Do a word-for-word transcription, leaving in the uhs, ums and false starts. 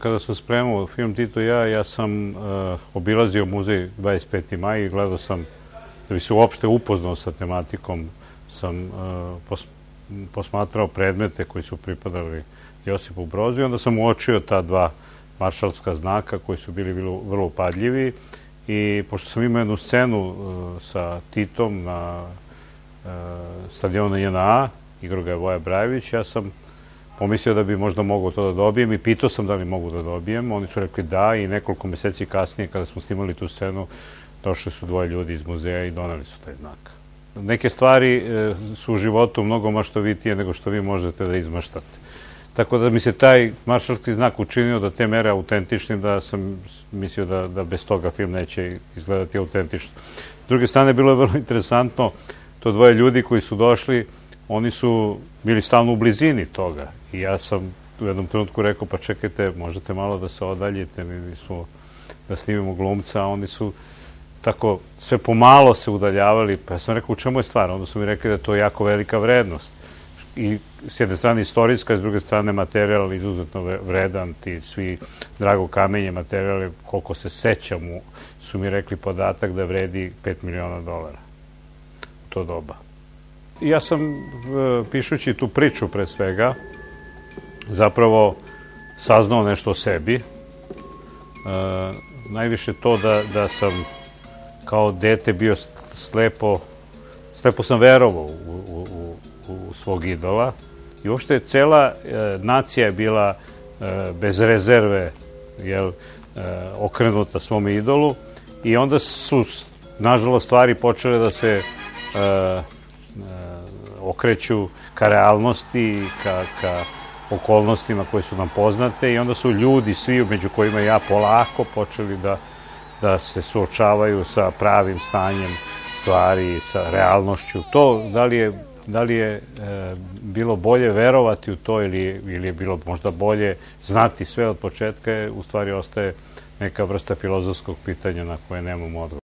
kada sam spremao film Tito i ja, ja sam obilazio muzej dvadeset peti maj i gledao sam, da bi se uopšte upoznao sa tematikom, sam posmatrao predmete koji su pripadali Josipu Brozu i onda sam uočio ta dva maršalska znaka koji su bili vrlo upadljivi i pošto sam imao jednu scenu sa Titom na stadionu J N A, igrao ga je Voja Brajević, ja sam pomislio da bi možda mogao to da dobijem i pitao sam da li mogu da dobijem. Oni su rekli da i nekoliko meseci kasnije kada smo snimali tu scenu došli su dvoje ljudi iz muzeja i doneli su taj znak. Neke stvari su u životu mnogo maštovitije nego što vi možete da izmaštate. Tako da mi se taj maršalski znak učinio da te mere autentičnim, da sam mislio da, da bez toga film neće izgledati autentično. S druge strane, bilo je vrlo interesantno, to dvoje ljudi koji su došli, oni su bili stalno u blizini toga i ja sam u jednom trenutku rekao, pa čekajte, možete malo da se odaljite, mi smo da snimimo glumca, a oni su tako sve pomalo se udaljavali, pa ja sam rekao, u čemu je stvar? Onda su mi rekli da je to jako velika vrednost. I s jedne strane istorijska, s druge strane materijal izuzetno vredan, ti svi drago kamenje materijale, koliko se sećam, su mi rekli podatak da vredi pet miliona dolara u to doba. Ja sam, pišući tu priču pre svega, zapravo saznao nešto o sebi. Najviše to da sam kao dete bio slepo, slepo sam verovao u svog idola i uopšte cela nacija je bila bez rezerve okrenuta svom idolu i onda su, nažalost, stvari počele da se okreću ka realnosti, ka okolnostima koje su nam poznate i onda su ljudi, svi među kojima ja polako, počeli da se suočavaju sa pravim stanjem stvari, sa realnošću. To, da li je Da li je bilo bolje verovati u to ili je bilo možda bolje znati sve od početka, u stvari ostaje neka vrsta filozofskog pitanja na koje nemamo odgovor.